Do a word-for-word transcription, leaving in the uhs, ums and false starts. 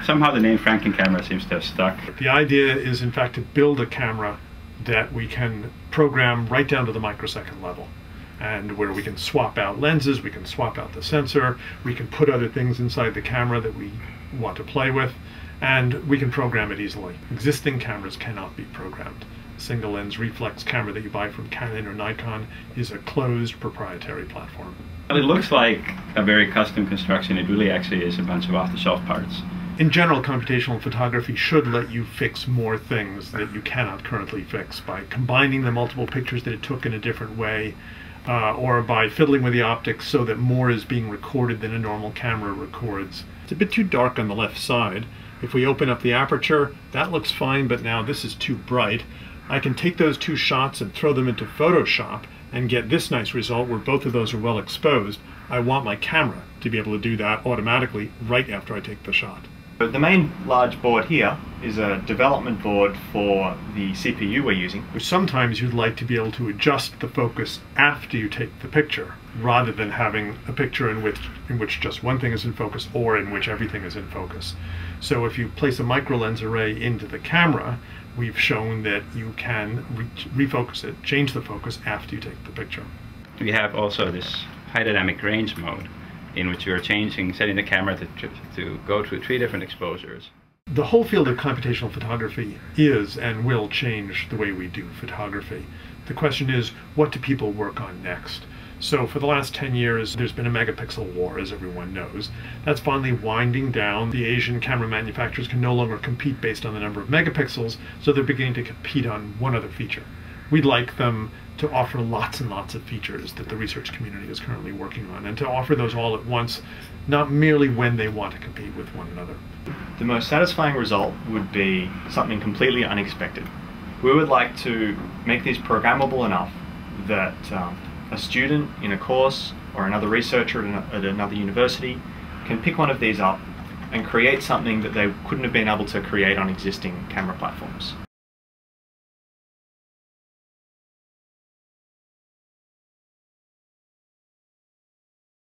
Somehow the name Franken camera seems to have stuck. The idea is in fact to build a camera that we can program right down to the microsecond level, and where we can swap out lenses, we can swap out the sensor, we can put other things inside the camera that we want to play with, and we can program it easily. Existing cameras cannot be programmed. A single lens reflex camera that you buy from Canon or Nikon is a closed proprietary platform. Well, it looks like a very custom construction. It really actually is a bunch of off-the-shelf parts. In general, computational photography should let you fix more things that you cannot currently fix by combining the multiple pictures that it took in a different way, uh, or by fiddling with the optics so that more is being recorded than a normal camera records. It's a bit too dark on the left side. If we open up the aperture, that looks fine, but now this is too bright. I can take those two shots and throw them into Photoshop and get this nice result where both of those are well exposed. I want my camera to be able to do that automatically right after I take the shot. But the main large board here is a development board for the C P U we're using. Sometimes you'd like to be able to adjust the focus after you take the picture, rather than having a picture in which, in which just one thing is in focus or in which everything is in focus. So if you place a micro lens array into the camera, we've shown that you can re refocus it, change the focus after you take the picture. We have also this high dynamic range mode, in which you're changing, setting the camera to, to go through three different exposures. The whole field of computational photography is and will change the way we do photography. The question is, what do people work on next? So for the last ten years, there's been a megapixel war, as everyone knows. That's finally winding down. The Asian camera manufacturers can no longer compete based on the number of megapixels, so they're beginning to compete on one other feature. We'd like them to offer lots and lots of features that the research community is currently working on, and to offer those all at once, not merely when they want to compete with one another. The most satisfying result would be something completely unexpected. We would like to make these programmable enough that um, a student in a course or another researcher at another university can pick one of these up and create something that they couldn't have been able to create on existing camera platforms.